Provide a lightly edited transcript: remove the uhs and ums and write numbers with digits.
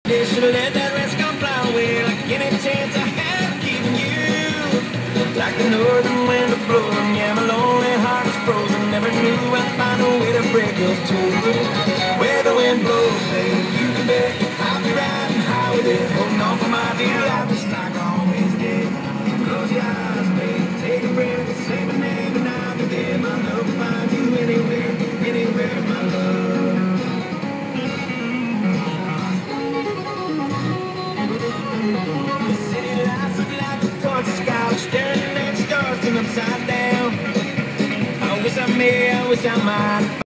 They should've let that rest come fly away like any chance I had of keeping you. Like the northern wind to blow, and yeah, my lonely heart is frozen. Never knew I'd find a way to break yours too. Where the wind blows, babe, you can bet I'll be riding high with it, holding on for my dear life just like I always did. Close your eyes, babe, take a breath, say my name, and I'll be there. My love will find you anywhere, anywhere, my love. The city lights look like a torch sky, staring at stars till upside down. I wish I might